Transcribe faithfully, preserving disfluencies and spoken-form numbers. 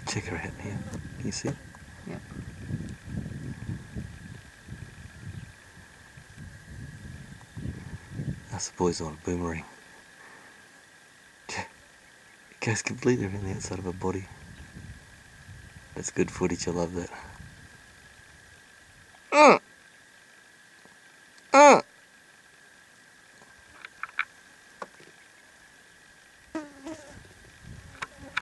Check her out here. Can you see? Yep. That's the boys on a boomerang. It goes completely around the outside of her body. That's good footage, I love that.